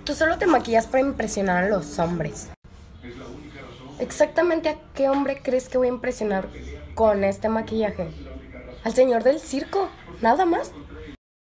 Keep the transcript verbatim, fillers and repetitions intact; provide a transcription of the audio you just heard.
Tú solo te maquillas para impresionar a los hombres. ¿Exactamente a qué hombre crees que voy a impresionar con este maquillaje? ¿Al señor del circo? ¿Nada más?